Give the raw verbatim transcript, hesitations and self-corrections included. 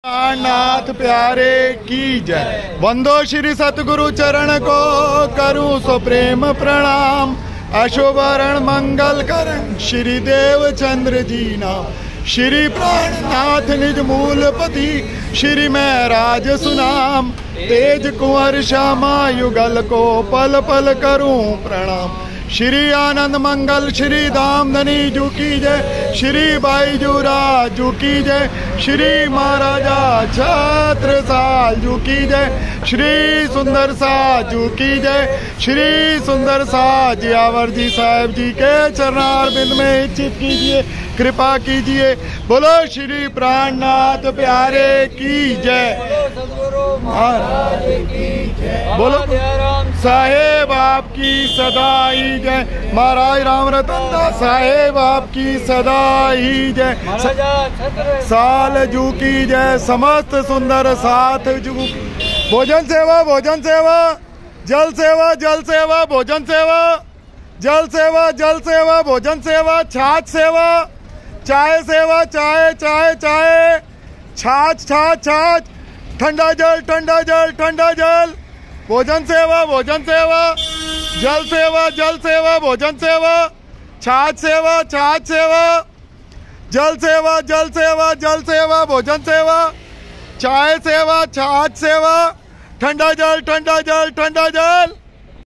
नाथ प्यारे की जय। वंदो श्री सतगुरु चरण को करूं सो प्रेम प्रणाम। अशोभरण मंगल करण श्री देव चंद्र जी नाम। श्री प्राणनाथ निज मूलपति श्री मैं राज सुनाम। तेज कुंवर श्यामा युगल को पल पल करूं प्रणाम। श्री आनंद मंगल श्री धामधनी जू की जय। श्री बाईजू राजू की जय। श्री महाराजा छत्रसाल जू की जय। श्री सुंदर साजू की जय। श्री सुंदर साज यावर जी साहेब जी के चरणारविंद में इच्छित कीजिए, कृपा कीजिए। बोलो श्री प्राणनाथ प्यारे की जय। महाराज की जय। बोलो साहेब आपकी सदा ही जय। महाराज राम रतन दास साहेब आपकी सदा ही जय। साल जू की जय। समस्त सुंदर साथ जू। भोजन सेवा भोजन सेवा जल सेवा जल सेवा भोजन सेवा जल सेवा जल सेवा भोजन सेवा छाछ सेवा चाय सेवा चाय चाय चाय छाछ छाछ छाछ ठंडा जल ठंडा जल ठंडा जल भोजन सेवा भोजन सेवा जल सेवा जल सेवा भोजन सेवा छाछ सेवा छाछ सेवा जल सेवा जल सेवा जल सेवा भोजन सेवा चाय सेवा छाछ सेवा ठंडा जल ठंडा जल ठंडा जल